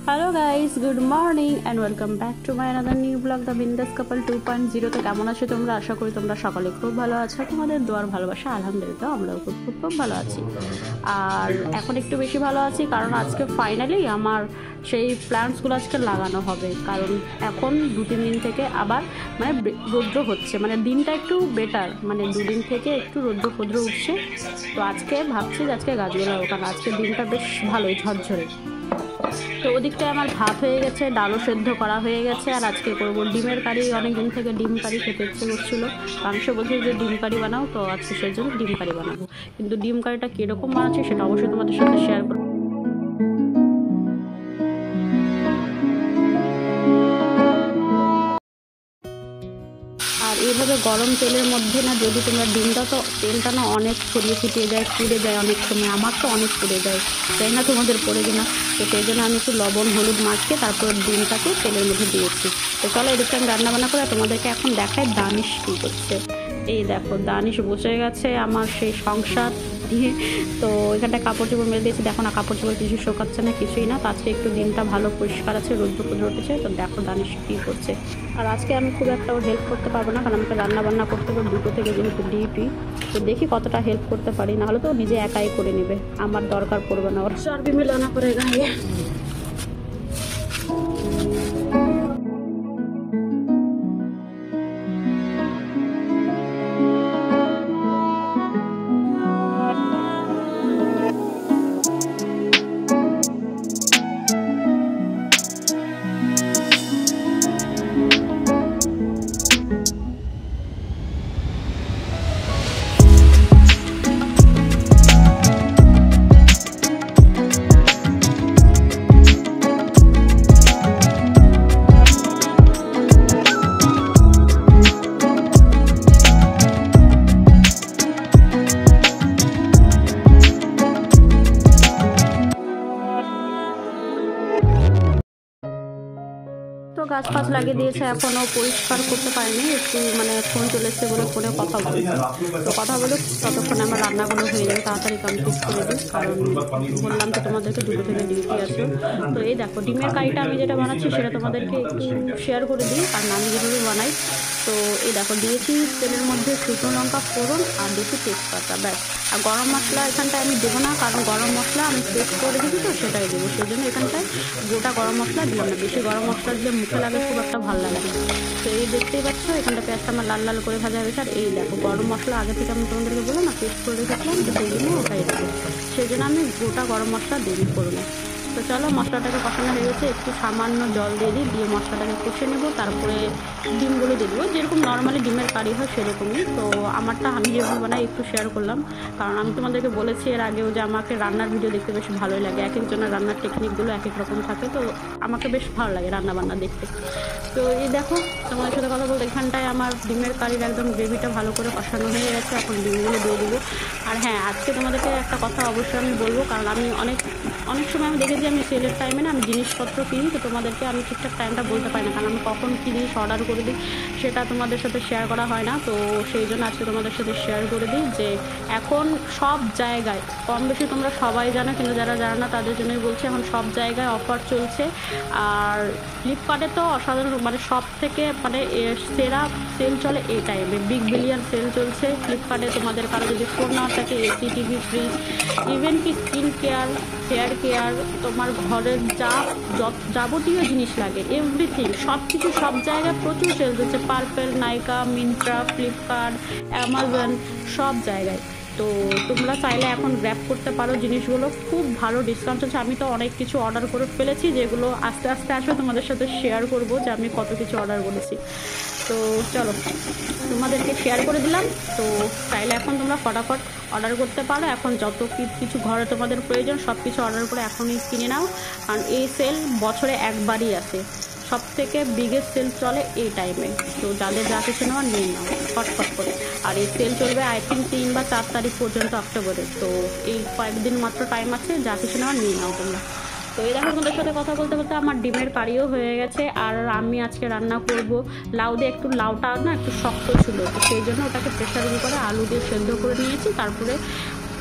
Hello guys, good morning and welcome back to my another new blog the Bindaas couple 2.0। তো কেমন আছো তোমরা? আশা করি তোমরা সকলে খুব ভালো আছো। তোমাদের দোয়ার ভালোবাসা আলহামদুলিল্লাহ আমরাও খুব খুব খুব ভালো আছি। আর এখন একটু বেশি ভালো আছি কারণ আজকে ফাইনালি আমার সেই প্ল্যান্টসগুলো আজকে লাগানো হবে। কারণ এখন 2-3 দিন থেকে আবার মানে রৌদ্র হচ্ছে, মানে দিনটা একটু বেটার, মানে 2 দিন থেকে একটু রৌদ্র উঠছে। তো আজকে ভাবছি যে আজকে গাছগুলো লাগাবো, কারণ আজকের দিনটা বেশ ভালোই ঝরঝরে। তো ওদিকটায় আমার ভাত হয়ে গেছে, ডালও সেদ্ধ করা হয়ে গেছে। আর আজকে করবো ডিমের কারি। অনেক দিন থেকে ডিম কারি খেতে ইচ্ছে করছিলো, মানুষ বলছে যে ডিম কারি বানাও, তো আজকে সেই জন্য ডিম কারি বানাবো। কিন্তু ডিম কারিটা কীরকম বানাচ্ছি সেটা অবশ্যই তোমাদের সাথে শেয়ার করবো। আর এইভাবে গরম তেলের মধ্যে না যদি তোমরা ডিম দাও, তো তেলটা না অনেক ছড়িয়ে ছিটিয়ে যায়, পুড়ে যায় অনেক সময়। আমার তো অনেক পুড়ে যায়, তাই না তোমাদের পড়ে কিনা। তো সেই জন্য আমি একটু লবণ হলুদ মাখিয়ে তারপর ডিমটাকে তেলের মধ্যে দিয়েছি। তো চলো এদিকে আমি রান্নাবান্না করে তোমাদেরকে এখন দেখাই দানিশ কী করছে। এই দেখো, দানিশ বসে গেছে আমার সেই সংসার দিয়ে। তো এখানটায় কাপড় চোপড় মেলে দিয়েছি, দেখো না কাপড় চোপড় কিছু শোকাচ্ছে না, কিছুই না। তো আজকে একটু দিনটা ভালো পরিষ্কার আছে, রৌদ্র উঠেছে। তো দেখো দানিশ কী করছে। আর আজকে আমি খুব একটা হেল্প করতে পারবো না, কারণ আমাকে রান্না বান্না করতে হবে 2টো থেকে, যেহেতু ডিউটি। তো দেখি কতটা হেল্প করতে পারি, নাহলে তো নিজে একাই করে নেবে, আমার দরকার পড়বে না ওর। চর্বি মিলানা করে গায়ে। তো গাছ ফাছ লাগিয়ে দিয়েছে, এখনও পরিষ্কার করতে পারিনি, একটু মানে ফোন চলে এসছে বলে ফোনে কথা বলছি। তো কথা বলে ততক্ষণে আমার রান্নাগুলো হয়ে যাবে, তাড়াতাড়ি কমপ্লিট করে দিই, কারণ বললাম তো তোমাদেরকে 2টো থেকে ডিউটি আছে। তো এই দেখো ডিমের কারিটা আমি যেটা বানাচ্ছি সেটা তোমাদেরকে একটু শেয়ার করে দিই, কারণ আমি যেভাবে বানাই। তো এই দেখো দিয়েছি তেলের মধ্যে শুকনো লঙ্কা ফোড়ন আর দিয়েছি তেজপাতা, ব্যাস। আর গরম মশলা এখানটায় আমি দেবো না, কারণ গরম মশলা আমি পেস্ট করে দিয়েছি, তো সেটাই দেবো। সেই জন্য এখানটায় গোটা গরম মশলা দিলাম না, বেশি গরম মশলা দিলে মুখে লাগে, খুব একটা ভালো লাগে না। তো এই দেখতেই পাচ্ছ এখানটা পেঁয়াজটা আমার লাল লাল করে ভাজা হয়েছে। আর এই দেখো গরম মশলা আগে থেকে আমি তোমাদেরকে বললাম না পেস্ট করে রেখেছিলাম, তো সেই জন্য ওটাই দেবো। সেই জন্য আমি গোটা গরম মশলা দেরি করবো। তো চলো মশলাটাকে কষানো হয়ে গেছে, একটু সামান্য জল দিয়ে দিই, দিয়ে মশলাটাকে কষে নেবো। তারপরে ডিমগুলো দিয়ে দেবো, যেরকম নর্মালি ডিমের কারি হয় সেরকমই। তো আমারটা আমি যেভাবে বানাই একটু শেয়ার করলাম, কারণ আমি তোমাদেরকে বলেছি এর আগেও যে আমাকে রান্নার ভিডিও দেখতে বেশ ভালোই লাগে। এক একজনের রান্নার টেকনিকগুলো এক এক রকম থাকে, তো আমাকে বেশ ভালো লাগে রান্না বান্না দেখতে। তো এই দেখো তোমাদের সাথে কথা বলতে এখানটায় আমার ডিমের কারির একদম গ্রেভিটা ভালো করে কষানো হয়ে গেছে, এখন ডিমগুলো দিয়ে দেবো। আর হ্যাঁ, আজকে তোমাদেরকে একটা কথা অবশ্যই আমি বলবো, কারণ আমি অনেক সময় আমি দেখেছি আমি সেলের টাইমে না আমি জিনিসপত্র কিনি, তো তোমাদেরকে আমি ঠিকঠাক টাইমটা বলতে পারি না, কারণ আমি কখন কী জিনিস অর্ডার করে দিই সেটা তোমাদের সাথে শেয়ার করা হয় না। তো সেই জন্য আজকে তোমাদের সাথে শেয়ার করে দিই যে এখন সব জায়গায় কম বেশি তোমরা সবাই জানো, কিন্তু যারা জানো না তাদের জন্যই বলছি, এখন সব জায়গায় অফার চলছে। আর ফ্লিপকার্টে তো অসাধারণ, মানে সব থেকে মানে সেরা সেল চলে এই টাইমে, বিগ বিলিয়ন সেল চলছে ফ্লিপকার্টে। তোমাদের কারো যদি ফোন না থাকে, এসি টিভি ফ্রিজ, ইভেন কি স্কিন কেয়ার, হেয়ার কেয়ার, তোমার ঘরের যাবতীয় জিনিস লাগে, এভরিথিং সব কিছু সব জায়গায় প্রচুর সেল হচ্ছে। Purplle, Nykaa, Myntra, Flipkart, Amazon, সব জায়গায়। তো তোমরা চাইলে এখন গ্র্যাব করতে পারো জিনিসগুলো, খুব ভালো ডিসকাউন্ট চলছে। আমি তো অনেক কিছু অর্ডার করে ফেলেছি, যেগুলো আস্তে আস্তে আসবে তোমাদের সাথে শেয়ার করব যে আমি কত কিছু অর্ডার করেছি। তো চলো তোমাদেরকে শেয়ার করে দিলাম। তো চাইলে এখন তোমরা ফটাফট অর্ডার করতে পারো, এখন যত কিছু ঘরে তোমাদের প্রয়োজন সব কিছু অর্ডার করে এখনই কিনে নাও, কারণ এই সেল বছরে একবারই আসে, সব থেকে বিগেস্ট সেল চলে এই টাইমে। তো যাদের যা কিছু নেওয়া নিয়ে নাও ফটফট করে। আর এই সেল চলবে আই থিঙ্ক 3 বা 4 তারিখ পর্যন্ত অক্টোবরে। তো এই কয়েকদিন মাত্র টাইম আছে, যা কিছু নেওয়া নিয়ে নাও তোমরা। তো এই দেখো তোমাদের সাথে কথা বলতে বলতে আমার ডিমের কারিও হয়ে গেছে। আর আমি আজকে রান্না করব লাউ দিয়ে, একটু লাউটা না একটু শক্ত ছিল, তো সেই জন্য ওটাকে প্রেশার কুকারে আলু দিয়ে সেদ্ধ করে নিয়েছি, তারপরে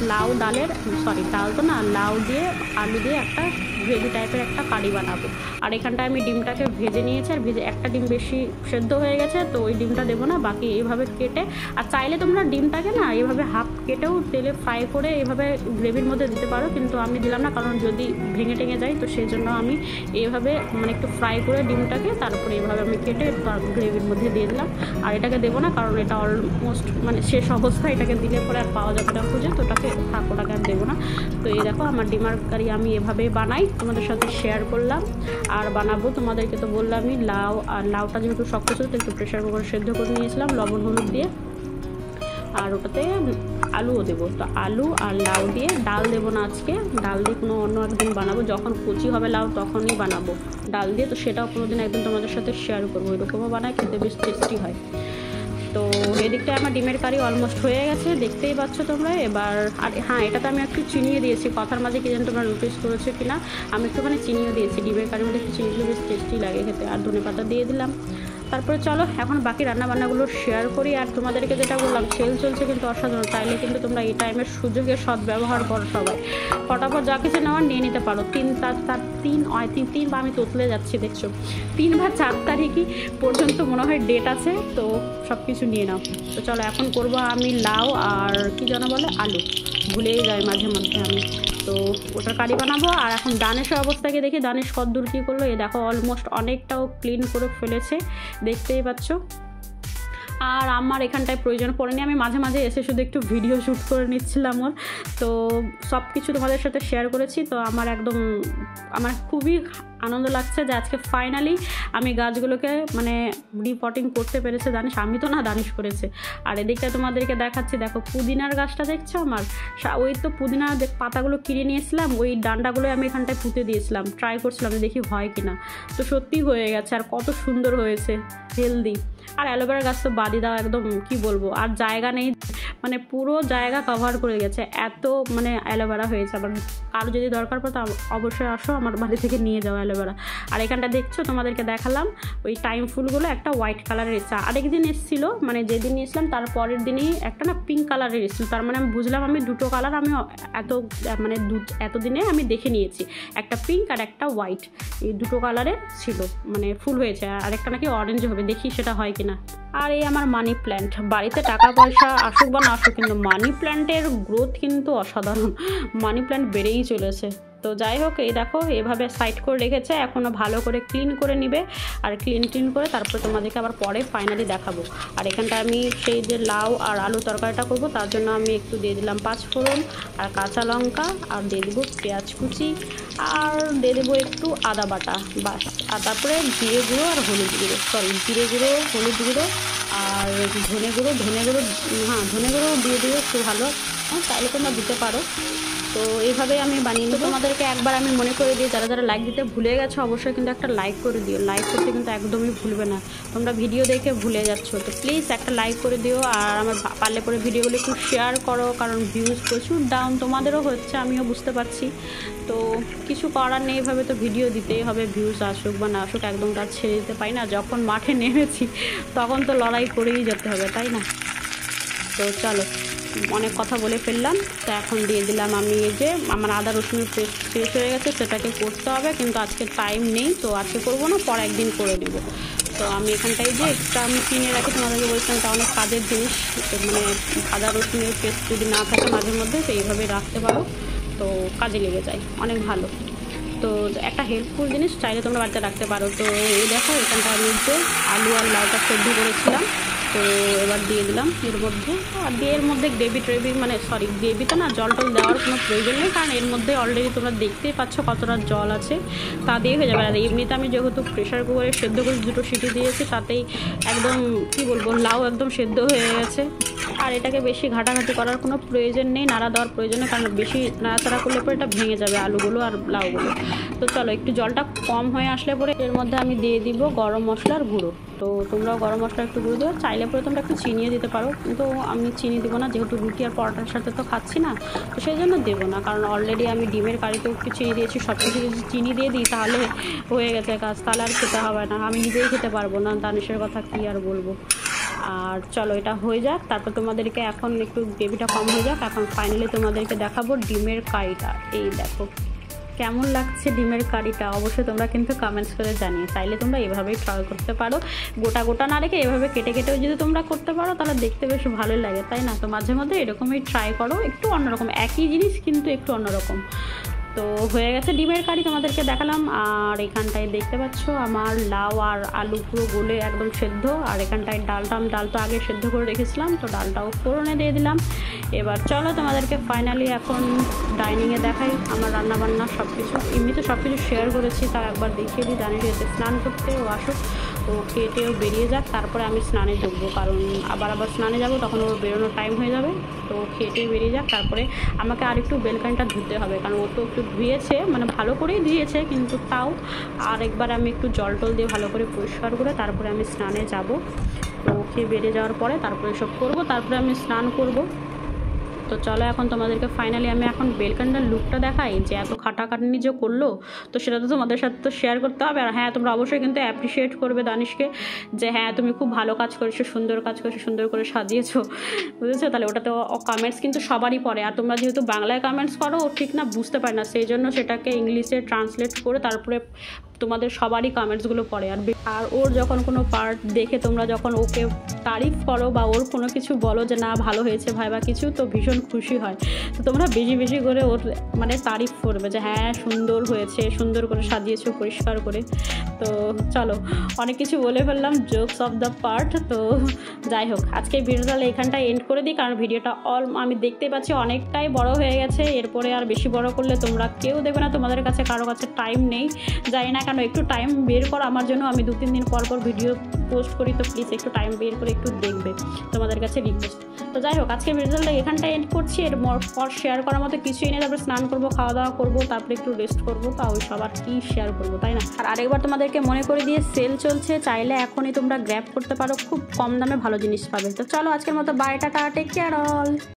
লাউ ডালের ডাল তো না, লাউ দিয়ে আলু দিয়ে একটা গ্রেভি টাইপের একটা কারি বানাবো। আর এখানটায় আমি ডিমটাকে ভেজে নিয়েছি, আর ভেজে একটা ডিম বেশি সেদ্ধ হয়ে গেছে, তো ওই ডিমটা দেবো না, বাকি এইভাবে কেটে, আর চাইলে তোমরা ডিমটাকে না এইভাবে হাফ কেটেও তেলে ফ্রাই করে এইভাবে গ্রেভির মধ্যে দিতে পারো, কিন্তু আমি দিলাম না, কারণ যদি ভেঙে টেঙে যায়, তো সেই জন্য আমি এইভাবে মানে একটু ফ্রাই করে ডিমটাকে তারপরে এইভাবে আমি কেটে গ্রেভির মধ্যে দিয়ে দিলাম। আর এটাকে দেবো না, কারণ এটা অলমোস্ট মানে শেষ অবস্থা, এটাকে দিলে পরে আর পাওয়া যাবে না খুঁজে, তো ওটাকে ওটাকে আর দেবো না। তো এই দেখো আমার ডিমার কারি আমি এভাবে বানাই, তোমাদের সাথে শেয়ার করলাম। আর বানাবো তোমাদেরকে তো বললামই, লাউ আর লাউটা যেহেতু শক্ত ছিল, তো একটু প্রেশার কুকারে সেদ্ধ করে নিয়েছিলাম লবণ হলুদ দিয়ে। আর ওটাতে আলুও দেবো, তো আলু আর লাউ দিয়ে, ডাল দেবো না আজকে, ডাল দিয়ে কোনো অন্য একদিন বানাবো, যখন কুচি হবে লাউ তখনই বানাবো ডাল দিয়ে, তো সেটাও কোনোদিন একদিন তোমাদের সাথে শেয়ার করবো। এরকমও বানায়, খেতে বেশ টেস্টি হয়। তো এদিকটায় আমার ডিমের কারি অলমোস্ট হয়ে গেছে, দেখতেই পাচ্ছ তোমরা। এবার আর হ্যাঁ, এটাতে আমি একটু চিনিয়ে দিয়েছি, কথার মাঝে কি যেন তোমরা নোটিস করেছো কি না, আমি একটুখানি চিনিও দিয়েছি। ডিমের কারির মধ্যে একটু চিনি দিলে বেশ টেস্টি লাগে খেতে। আর ধনেপাতা দিয়ে দিলাম। তারপরে চলো এখন বাকি রান্নাবান্নাগুলো শেয়ার করি। আর তোমাদেরকে যেটা বললাম, সেল চলছে কিন্তু অসাধারণ, চাইলে কিন্তু তোমরা এই টাইমের সুযোগের সদ্ব্যবহার করো সবাই, ফটাফট যা কিছু নেওয়ার নিয়ে নিতে পারো। তিন বা আমি তোতলে যাচ্ছি দেখছো, 3 বা 4 তারিখই পর্যন্ত মনে হয় ডেট আছে, তো সব কিছু নিয়ে নাও। তো চলো এখন করবো আমি লাউ আর কি যেন বলে আলু, ভুলেই যাই মাঝে মধ্যে আমি, তো ওটার কারি বানাবো। আর এখন দানেশের অবস্থাকে দেখি, দানেশ কদ্দূর কী করলো। এ দেখো অলমোস্ট অনেকটাও ক্লিন করে ফেলেছে, দেখতেই পাচ্ছ। আর আমার এখানটায় প্রয়োজন পড়েনি, আমি মাঝে মাঝে এসে শুধু একটু ভিডিও শ্যুট করে নিচ্ছিলাম ওর, তো সব কিছু তোমাদের সাথে শেয়ার করেছি। তো আমার খুবই আনন্দ লাগছে যে আজকে ফাইনালি আমি গাছগুলোকে মানে রিপোর্টিং করতে পেরেছে দানিশ, আমি তো না দানিশ করেছে। আর এদিকটা তোমাদেরকে দেখাচ্ছি, দেখো পুদিনার গাছটা দেখছো আমার, ওই তো পুদিনার পাতাগুলো কিনে নিয়েছিলাম, ওই ডান্ডাগুলো আমি এখানটায় পুঁতে দিয়েছিলাম, ট্রাই করছিলাম দেখি হয় কিনা, তো সত্যি হয়ে গেছে। আর কত সুন্দর হয়েছে, হেলদি। আর অ্যালোভেরা গাছ তো বাদি দাও, একদম কি বলবো, আর জায়গা নেই, মানে পুরো জায়গা কভার করে গেছে, এত মানে অ্যালোভেরা হয়েছে। আবার আরও যদি দরকার পড়ে তো অবশ্যই আসো আমার বাড়ি থেকে নিয়ে যাও অ্যালোভেরা। আর এখানটা দেখছো তোমাদেরকে দেখালাম ওই টাইম ফুলগুলো, একটা হোয়াইট কালারের এসছে, আরেকদিন এসেছিলো, মানে যেদিন নিয়েছিলাম তার পরের দিনই একটা না পিঙ্ক কালারের এসেছিলো, তার মানে আমি বুঝলাম আমি দুটো কালার আমি এতদিনে আমি দেখে নিয়েছি, একটা পিঙ্ক আর একটা হোয়াইট, এই দুটো কালারের ছিল মানে ফুল হয়েছে, আর একটা নাকি অরেঞ্জ হবে, দেখি সেটা হয় কিনা। আর এই আমার মানি প্ল্যান্ট, বাড়িতে টাকা পয়সা আসুক বা না আসুক, কিন্তু মানি প্ল্যান্টের গ্রোথ কিন্তু অসাধারণ, মানি প্ল্যান্ট বেড়েই চলেছে। তো যাই হোক, এই দেখো এভাবে সাইড করে রেখেছে, এখনও ভালো করে ক্লিন করে নিবে, আর ক্লিন করে তারপর তোমাদেরকে আবার পরে ফাইনালি দেখাবো। আর এখানটা আমি সেই যে লাউ আর আলু তরকারিটা করবো, তার জন্য আমি একটু দিয়ে দিলাম 5 ফোড়ন আর কাঁচা লঙ্কা, আর দিয়ে দেবো পেঁয়াজ কুচি, আর দিয়ে দেবো একটু আদা বাটা, বাস। আর তারপরে জিরে গুঁড়ো আর হলুদ গুঁড়ো, জিরে গুঁড়ো, হলুদ গুঁড়ো আর ধনে গুঁড়ো দিয়ে দিও একটু ভালো, চাইলে তোমরা দিতে পারো। তো এইভাবে আমি বানিয়ে নেবো। তোমাদেরকে একবার আমি মনে করে দিই, যারা যারা লাইক দিতে ভুলে গেছো অবশ্যই কিন্তু একটা লাইক করে দিও, লাইক করতে কিন্তু একদমই ভুলবে না, তোমরা ভিডিও দেখে ভুলে যাচ্ছো, তো প্লিজ একটা লাইক করে দিও। আর আমার পারলে পরে ভিডিওগুলো একটু শেয়ার করো, কারণ ভিউজ প্রচুর ডাউন, তোমাদেরও হচ্ছে আমিও বুঝতে পারছি, তো কিছু করার নেই, এভাবে তো ভিডিও দিতেই হবে, ভিউজ আসুক বা না আসুক একদম কাজ ছেড়ে দিতে পারি না, যখন মাঠে নেমেছি তখন তো লড়াই করেই যেতে হবে, তাই না? তো চলো অনেক কথা বলে ফেললাম, তো এখন দিয়ে দিলাম আমি এই যে আমার আদা রসুনের পেস্ট শেষ হয়ে গেছে, সেটাকে করতে হবে, কিন্তু আজকে টাইম নেই, তো আজকে করবো না, পরে একদিন করে নেব। তো আমি এখানটায় যে এক্সট্রা আমি কিনে রাখি, তোমাদেরকে বলছিলাম এটা অনেক কাজের জিনিস, মানে আদা রসুনের পেস্ট যদি না থাকে মাঝে মধ্যে, তো এইভাবে রাখতে পারো, তো কাজে লেগে যায়, অনেক ভালো। তো একটা হেল্পফুল জিনিস, চাইলে তোমরা বাড়িতে রাখতে পারো। তো এই দেখো এখানটা আমি যে আলু আর লাউটা সেদ্ধ করেছিলাম, তো এবার দিয়ে দিলাম এর মধ্যে, আর দিয়ে এর মধ্যে গ্রেভি তো না, জল টল দেওয়ার কোনো প্রয়োজন নেই, কারণ এর মধ্যে অলরেডি তোমরা দেখতেই পাচ্ছ কতটা জল আছে, তা দিয়ে হয়ে যাবে। আর এমনিতে আমি যেহেতু প্রেশার কুকারে সেদ্ধ করে 2টো সিটি দিয়েছি, তাতেই একদম কি বলবো, লাউ একদম সেদ্ধ হয়ে গেছে। আর এটাকে বেশি ঘাটাঘাটি করার কোনো প্রয়োজন নেই, নাড়া দেওয়ার প্রয়োজন নেই, কারণ বেশি নাড়াচাড়া করলে পরে এটা ভেঙে যাবে আলুগুলো আর লাউগুলো। তো চলো একটু জলটা কম হয়ে আসলে পরে এর মধ্যে আমি দিয়ে দিব গরম মশলার গুঁড়ো, তো তোমরাও গরম মশলা একটু গুঁড়ো দেবো, চাইলে পরে তোমরা একটু চিনিয়ে দিতে পারো, কিন্তু আমি চিনি দেবো না, যেহেতু রুটি আর পরোটার সাথে তো খাচ্ছি না, তো সেই জন্য দেবো না, কারণ অলরেডি আমি ডিমের কারিতেও একটু চিনি দিয়েছি, সব কিছু যদি চিনি দিয়ে দিই তাহলে হয়ে গেছে কাজ, তাহলে আর খেতে হবে না, আমি নিজেই খেতে পারবো না, দানিশের কথা কী আর বলবো। আর চলো এটা হয়ে যাক, তারপর তোমাদেরকে এখন একটু গ্রেভিটা কম হয়ে যাক, এখন ফাইনালি তোমাদেরকে দেখাবো ডিমের কারিটা। এই দেখো কেমন লাগছে ডিমের কারিটা, অবশ্যই তোমরা কিন্তু কমেন্টস করে জানিয়ে। চাইলে তোমরা এভাবেই ট্রাই করতে পারো, গোটা গোটা না রেখে এভাবে কেটে কেটেও যদি তোমরা করতে পারো তাহলে দেখতে বেশ ভালোই লাগে, তাই না? তো মাঝে মধ্যে এরকমই ট্রাই করো, একটু অন্যরকম, একই জিনিস কিন্তু একটু অন্যরকম। তো হয়ে গেছে ডিমের কারি, তোমাদেরকে দেখালাম। আর এখানটায় দেখতে পাচ্ছ আমার লাউ আর আলু পুরো গলে একদম সেদ্ধ। আর এখানটায় ডাল তো আগে সেদ্ধ করে রেখেছিলাম, তো ডালটাও ফোড়নে দিয়ে দিলাম। এবার চলো তোমাদেরকে ফাইনালি এখন ডাইনিংয়ে দেখাই আমার রান্নাবান্না সব কিছু। এমনিতে সব কিছু শেয়ার করেছি, তার একবার দেখিয়ে দিই। দানির এসে স্নান করতে ও আসুক, ও কেটেও বেরিয়ে যাক, তারপরে আমি স্নানে ঢুকবো, কারণ আবার স্নানে যাব, তখন ওর বেরোনোর টাইম হয়ে যাবে। তো খেটে বেরিয়ে যাক, তারপরে আমাকে আরেকটু বেলকানিটা ধুতে হবে, কারণ ও তো একটু ধুয়েছে, মানে ভালো করেই ধুয়েছে, কিন্তু তাও আরেকবার আমি একটু জল টল দিয়ে ভালো করে পরিষ্কার করে তারপরে আমি স্নানে যাব। তো খেয়ে বেরিয়ে যাওয়ার পরে তারপরে এসব করব, তারপরে আমি স্নান করব। তো চলো এখন তোমাদেরকে ফাইনালি আমি এখন বেলকানিটার লুকটা দেখাই, যে এত খাটাখাটনি যে করলো, তো সেটা তো তোমাদের সাথে তো শেয়ার করতে হবে। আর হ্যাঁ, তোমরা অবশ্যই কিন্তু অ্যাপ্রিসিয়েট করবে দানিশকে, যে হ্যাঁ তুমি খুব ভালো কাজ করেছো, সুন্দর কাজ করেছো, সুন্দর করে সাজিয়েছো, বুঝেছো? তাহলে ওটাতে কমেন্টস কিন্তু সবারই পড়ে, আর তোমরা যেহেতু বাংলায় কমেন্টস করো, ও ঠিক না বুঝতে পারে না, সেই জন্য সেটাকে ইংলিশে ট্রান্সলেট করে তারপরে তোমাদের সবারই কমেন্টসগুলো পড়ে। আর ওর যখন কোনো পার্ট দেখে তোমরা যখন ওকে তারিফ করো বা ওর কোনো কিছু বলো যে না ভালো হয়েছে ভাই বা কিছু, তো ভীষণ খুশি হয়। তো তোমরা বেশি বেশি করে ওর মানে তারিফ করবে, যে হ্যাঁ সুন্দর হয়েছে, সুন্দর করে সাজিয়েছো পরিষ্কার করে। তো চলো, অনেক কিছু বলে ফেললাম, জোকস অফ দ্য পার্ট। তো যাই হোক, আজকে ভিডিওটা এখানটায় এন্ড করে দিই, কারণ ভিডিওটা আমি দেখতে পাচ্ছি অনেকটাই বড় হয়ে গেছে। এরপরে আর বেশি বড় করলে তোমরা কেউ দেবে না, তোমাদের কাছে কারো কাছে টাইম নেই, যাই না কেন একটু টাইম বের করো আমার জন্য। আমি 2-3 দিন পর ভিডিও পোস্ট করি, তো প্লিজ একটু টাইম বের করে একটু দেখবে, তোমাদের কাছে রিকোয়েস্ট। তো যাই হোক, আজকে ভিডিওটা এখানটায় এন্ড করছি। এর পর শেয়ার করার মতো কিছুই নেই, তারপরে স্নান করবো, খাওয়া দাওয়া করবো, তারপরে একটু রেস্ট করবো। তা ওই সবার কী শেয়ার করবো, তাই না? আর আরেকবার তোমাদেরকে মনে করে দিয়ে, সেল চলছে, চাইলে এখনই তোমরা গ্র্যাব করতে পারো, খুব কম দামে ভালো জিনিস পাবে। তো চলো আজকের মতো bye, tata, take care all.